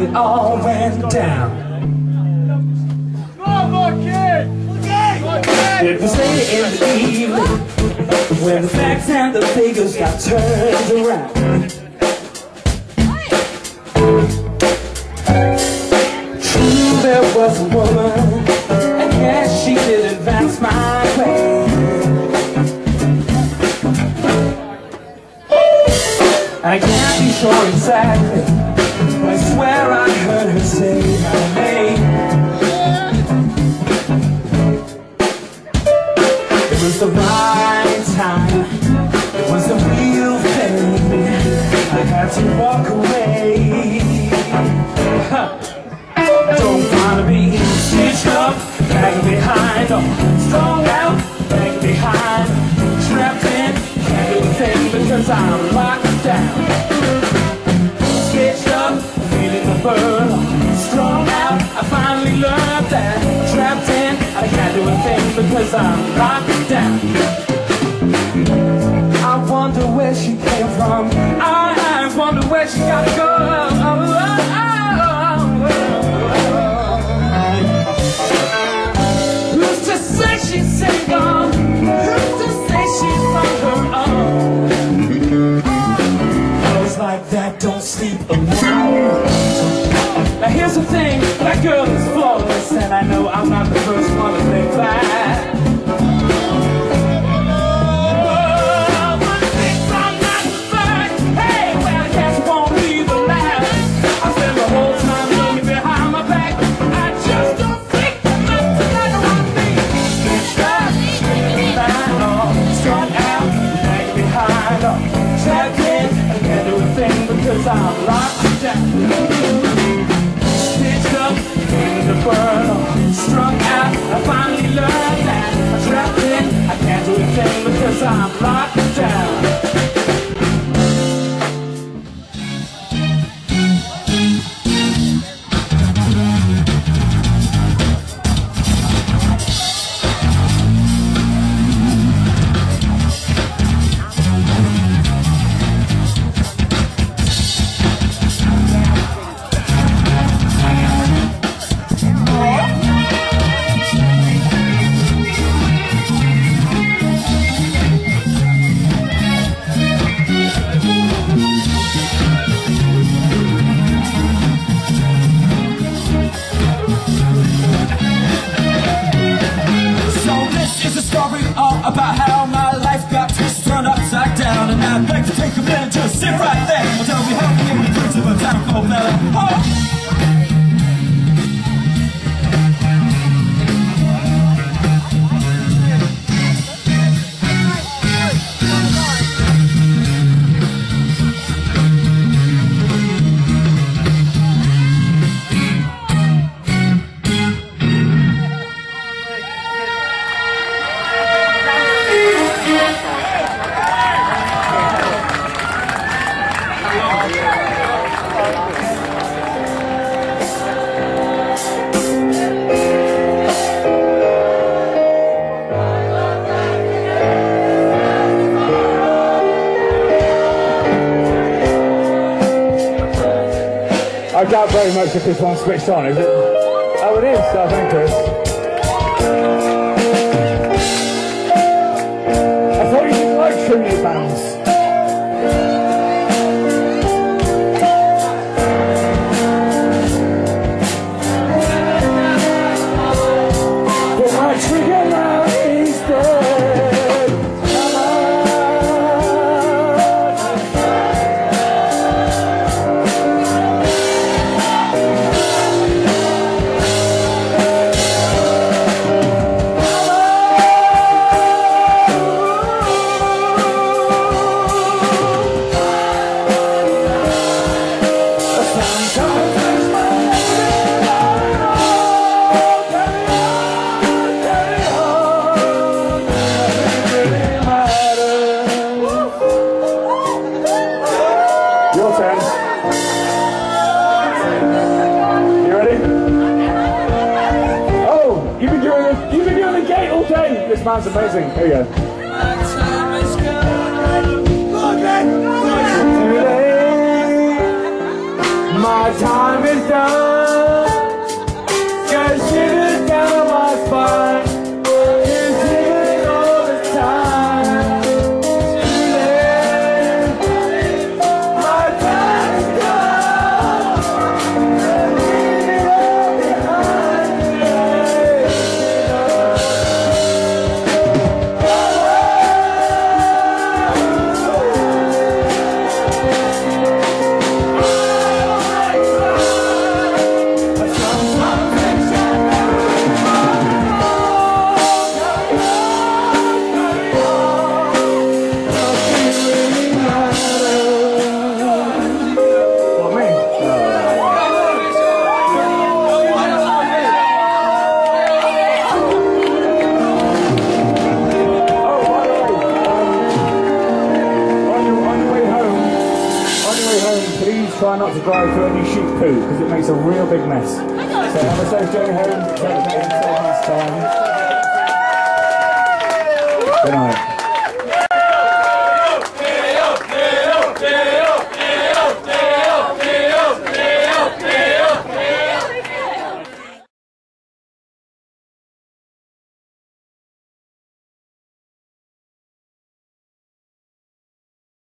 it all went down. It was late in the evening when the facts and the figures got turned around. True, there was a woman, and yes, she did advance my way. I can't be sure exactly, but I swear I heard her say my name. It was the right time, it was the real thing. I had to walk away. Don't wanna be stitched up, bagging behind, or strung out, bagging behind, trapped in, can't do a thing because I'm locked down. Stitched up, feeling the burn, strung out, I finally learned that. Trapped in, I can't do a thing because I'm locked down. I wonder where she came from, I wonder where she gotta go. Who's to say she's single? Who's to say she's on her own? Girls like that don't sleep alone. Now here's the thing, that girl is flawless, and I know I'm not the first one to think that. Because I'm locked down, stitched up in the burn, strung out. I finally learned that I'm trapped in. I can't do a thing because I'm locked down. About how my life got turned upside down, and I'd like to take a minute to sit right there and tell me how to get the fruits of a town called Mann. I doubt very much if this one's switched on, is it? Oh, it is, I think, Chris. I thought you didn't like Trinity bands. But my trigger now is dead. Come on. This man's amazing. Here we go. My time is done. Got shivers down my spine. Been shivering all the time. My time is done. Leave it all behind me. Please try not to drive through any sheep poo because it makes a real big mess. So have a safe journey home. Take it in 7 months' time. Good night.